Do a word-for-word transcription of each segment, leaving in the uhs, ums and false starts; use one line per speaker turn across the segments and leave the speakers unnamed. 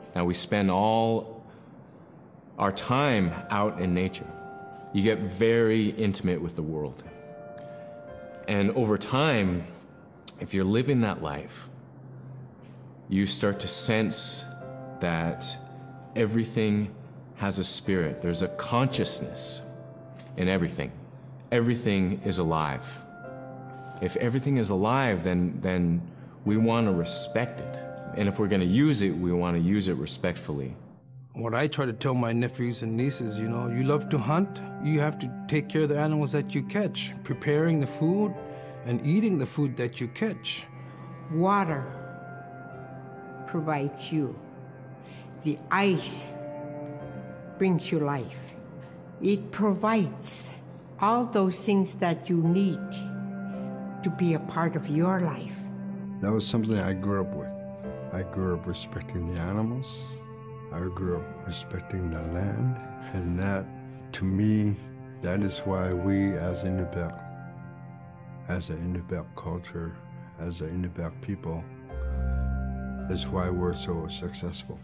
Now we spend all our time out in nature. You get very intimate with the world. And over time, if you're living that life, you start to sense that everything has a spirit. There's a consciousness in everything. Everything is alive. If everything is alive, then, then we want to respect it. And if we're going to use it, we want to use it respectfully.
What I try to tell my nephews and nieces, you know, you love to hunt, you have to take care of the animals that you catch, preparing the food and eating the food that you catch.
Water provides you. The ice brings you life. It provides all those things that you need to be a part of your life.
That was something I grew up with. I grew up respecting the animals. I grew up respecting the land. And that, to me, that is why we as Inupiaq, as an Inupiaq culture, as an Inupiaq people, is why we're so successful.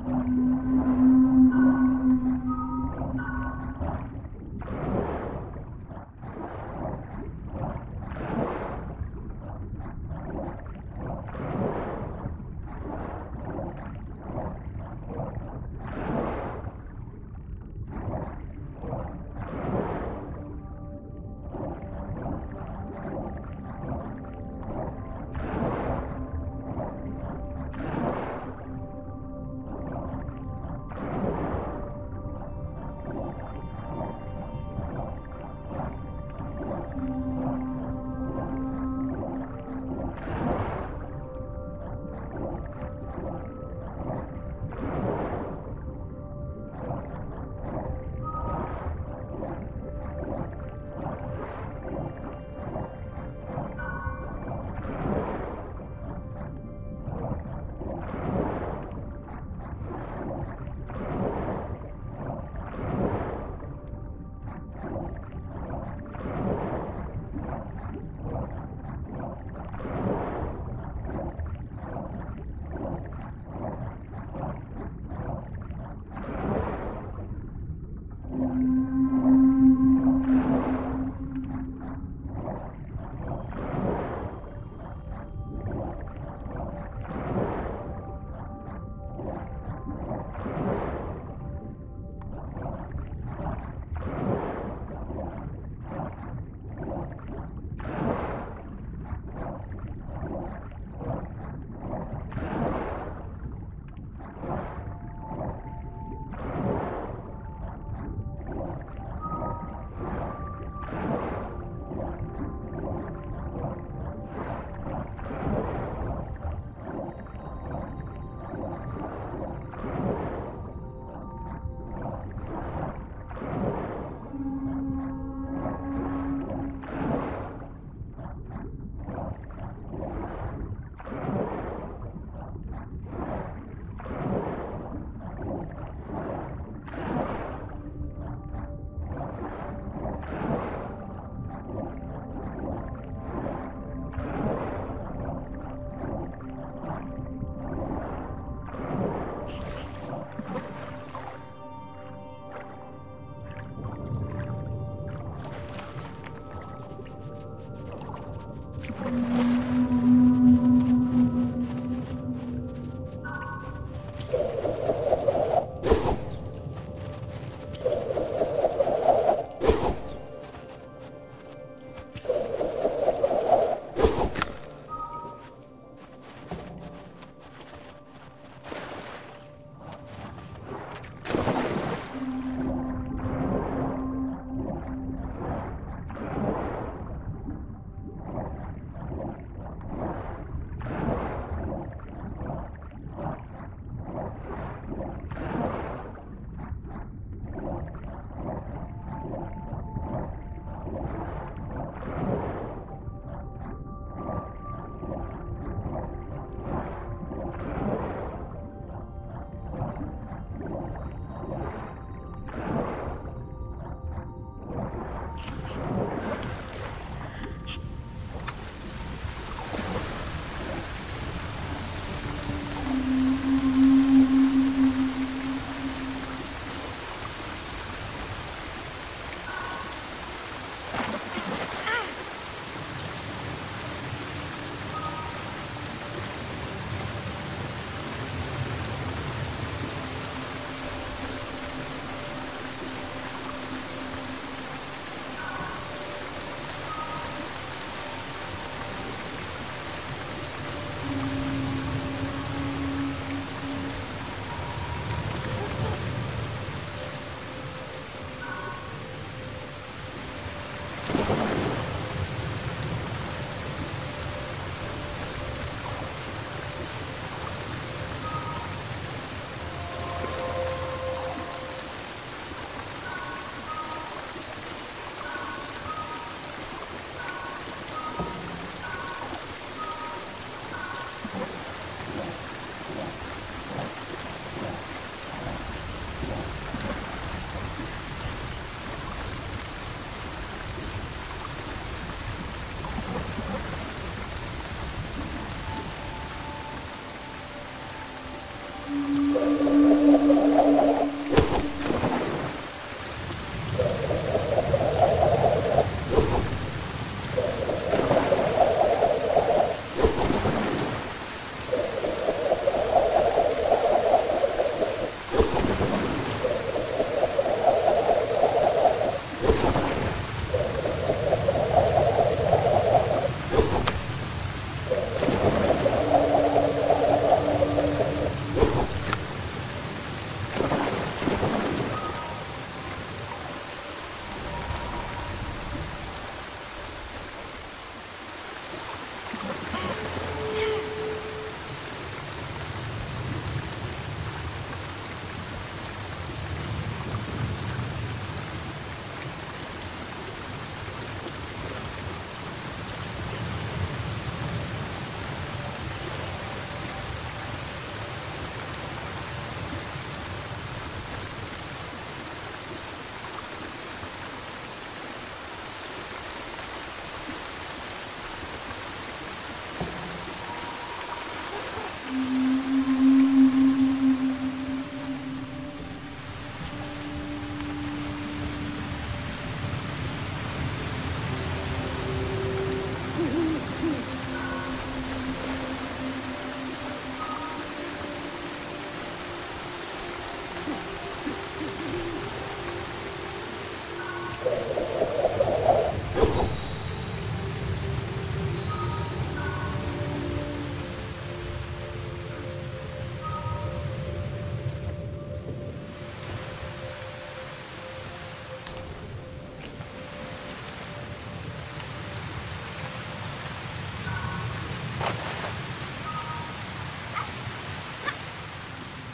Thank you.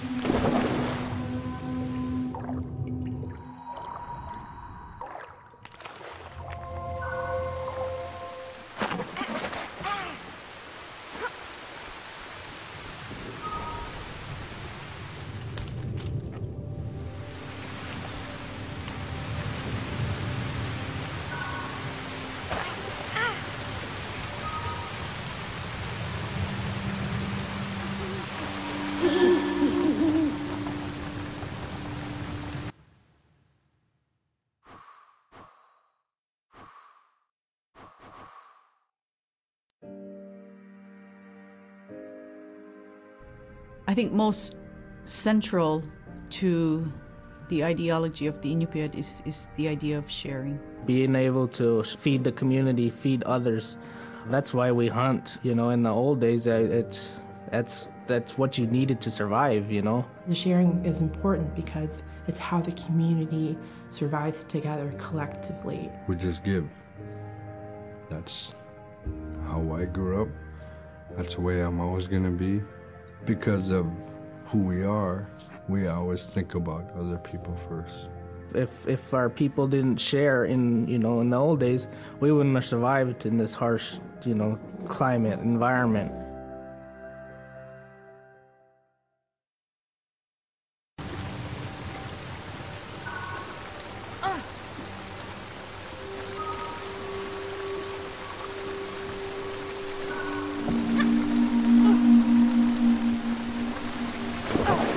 I think most central to the ideology of the Inupiat is, is the idea of sharing.
Being able to feed the community, feed others. That's why we hunt. You know, in the old days, it's, that's, that's what you needed to survive, you know.
The sharing is important because it's how the community survives together collectively.
We just give. That's how I grew up. That's the way I'm always going to be. Because of who we are, we always think about other people first.
If if our people didn't share in, you know, in the old days, we wouldn't have survived in this harsh, you know, climate, environment.
Oh!